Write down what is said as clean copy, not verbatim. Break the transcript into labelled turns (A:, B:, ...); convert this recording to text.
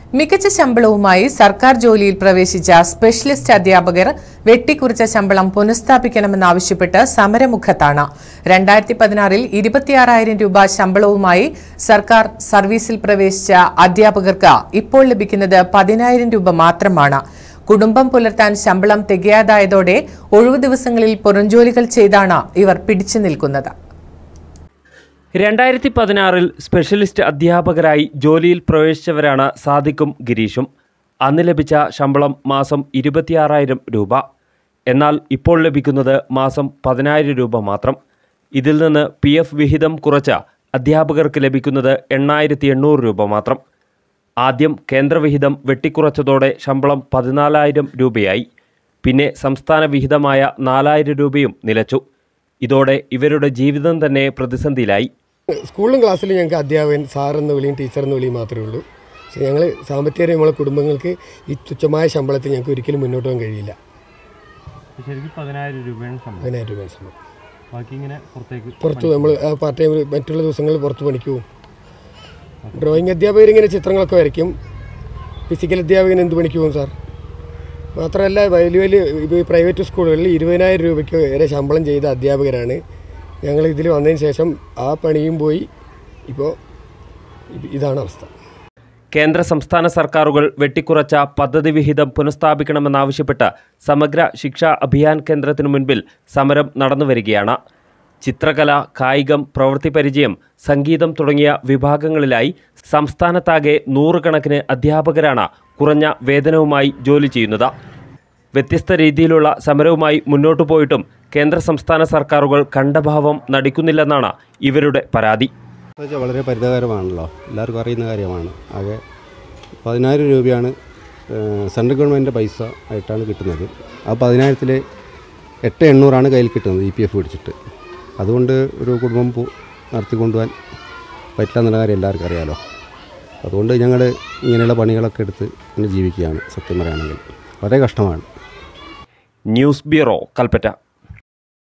A: മികച്ച ശമ്പളവുമായി സർക്കാർ ജോലിയിൽ പ്രവേശിച്ച സ്പെഷ്യലിസ്റ്റ് അധ്യാപകർ വെട്ടിക്കുറച്ച ശമ്പളം പുനഃസ്ഥാപിക്കണമെന്നാവശ്യപ്പെട്ട് സമരമുഖത്താണ്. 2016-ൽ 26,000 രൂപ ശമ്പളവുമായി സർക്കാർ സർവീസിൽ പ്രവേശിച്ച അധ്യാപകർക്ക് ഇപ്പോൾ ലഭിക്കുന്നത് 10,000 രൂപ മാത്രമാണ്. കുടുംബം പുലർത്താൻ ശമ്പളം തികയാതായതോടെ ഒഴിവു ദിവസങ്ങളിൽ പുറംജോലികൾ ചെയ്താണ് ഇവർ പിടിച്ചു നിൽക്കുന്നത്.
B: 2016-ൽ സ്പെഷ്യലിസ്റ്റ് അധ്യാപകരായി ജോലിയിൽ പ്രവേശിച്ചവരാണ് സാദിഖും ഗിരീഷും. അന്ന് ലഭിച്ച ശമ്പളം മാസം 26,000 രൂപ. എന്നാൽ ഇപ്പോൾ ലഭിക്കുന്നത് മാസം 10,000 രൂപ മാത്രം. ഇതിൽ നിന്ന് PF വിഹിതം കുറച്ച അധ്യാപകർക്ക് ലഭിക്കുന്നത് 8,800 രൂപ മാത്രം. ആദ്യം കേന്ദ്രവിഹിതം വെട്ടിക്കുറച്ചതോടെ ശമ്പളം 14,000 രൂപയായി. പിന്നെ സംസ്ഥാന വിഹിതമായ 4,000 രൂപയും നിലച്ചു. ഇതോടെ ഇവരുടെ ജീവിതം തന്നെ പ്രതിസന്ധിയിലായി.
C: സ്കൂളിലും ക്ലാസ്സിലും ഞങ്ങൾക്ക് അധ്യാപകൻ സാറെന്ന് വിളിയും ടീച്ചറെന്ന് വിളിയും മാത്രമേ ഉള്ളൂ. പക്ഷേ ഞങ്ങൾ സാമ്പത്തികമായി നമ്മളെ കുടുംബങ്ങൾക്ക് ഈ തുച്ഛമായ ശമ്പളത്തിൽ ഞങ്ങൾക്ക് ഒരിക്കലും മുന്നോട്ട് പോകാൻ കഴിയില്ല.
B: ശരിക്കും 10,000 രൂപയാണ് ശമ്പളം. ബാക്കി ഇങ്ങനെ
C: പുറത്ത് നമ്മൾ പാർട്ട് ടൈം മറ്റുള്ള ദിവസങ്ങളിൽ പുറത്ത് പണിക്ക് പോകും. ഡ്രോയിങ് അധ്യാപകർ ഇങ്ങനെ ചിത്രങ്ങളൊക്കെ വരയ്ക്കും. ഫിസിക്കൽ അധ്യാപകൻ എന്ത് പണിക്ക് പോകും സാർ? മാത്രമല്ല വലിയ വലിയ പ്രൈവറ്റ് സ്കൂളുകളിൽ 20,000 രൂപയ്ക്ക് വരെ ശമ്പളം ചെയ്ത അധ്യാപകരാണ്. ഞങ്ങൾ ഇതിൽ വന്നതിന് ശേഷം ആ പണിയും പോയി. ഇപ്പോൾ ഇതാണ് അവസ്ഥ.
B: കേന്ദ്ര സംസ്ഥാന സർക്കാരുകൾ വെട്ടിക്കുറച്ച പദ്ധതി വിഹിതം പുനഃസ്ഥാപിക്കണമെന്നാവശ്യപ്പെട്ട് സമഗ്ര ശിക്ഷാ അഭിയാൻ കേന്ദ്രത്തിനു മുൻപിൽ സമരം നടന്നുവരികയാണ്. ചിത്രകല, കായികം, പ്രവൃത്തി പരിചയം, സംഗീതം തുടങ്ങിയ വിഭാഗങ്ങളിലായി സംസ്ഥാനത്താകെ 100 കണക്കിന് അധ്യാപകരാണ് കുറഞ്ഞ വേതനവുമായി ജോലി ചെയ്യുന്നത്. വ്യത്യസ്ത രീതിയിലുള്ള സമരവുമായി മുന്നോട്ടു പോയിട്ടും കേന്ദ്ര സംസ്ഥാന സർക്കാരുകൾ കണ്ടഭാവം നടിക്കുന്നില്ലെന്നാണ് ഇവരുടെ പരാതി.
D: വളരെ പരിതാപകരമാണല്ലോ, എല്ലാവർക്കും അറിയുന്ന കാര്യമാണ്. ആകെ 10,000 രൂപയാണ് സെൻട്രൽ ഗവൺമെൻറ്റിൻ്റെ പൈസ ആയിട്ടാണ് കിട്ടുന്നത്. ആ 10,000-ൽ 8,800 കയ്യിൽ കിട്ടുന്നത് EPF പിടിച്ചിട്ട്. അതുകൊണ്ട് ഒരു കുടുംബം നടത്തിക്കൊണ്ടുപോകാൻ പറ്റില്ല എന്നുള്ള കാര്യം എല്ലാവർക്കും അറിയാമല്ലോ. അതുകൊണ്ട് ഞങ്ങൾ ഇങ്ങനെയുള്ള പണികളൊക്കെ എടുത്ത് ഇങ്ങനെ ജീവിക്കുകയാണ്. സത്യം പറയുകയാണെങ്കിൽ വളരെ കഷ്ടമാണ്.
B: News bureau, Kalpetta.